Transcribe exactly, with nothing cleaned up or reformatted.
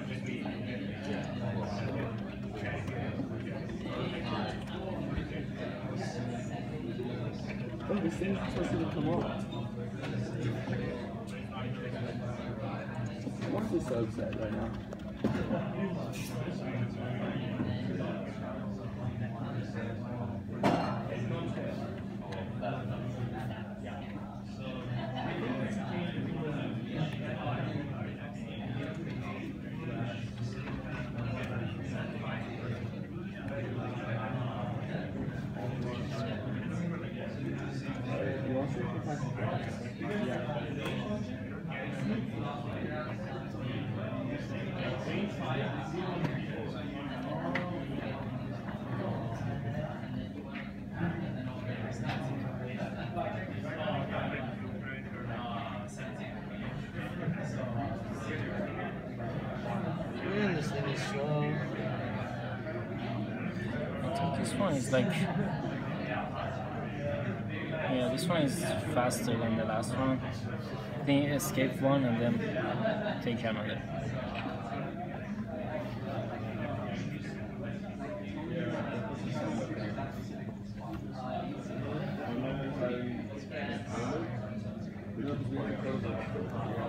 Oh, this thing's supposed to come off. I'm so upset right now. You want to yeah. Mm, this thing is slow. I think this one is like, yeah, this one is faster than the last one. I think escape one and then take another. You know,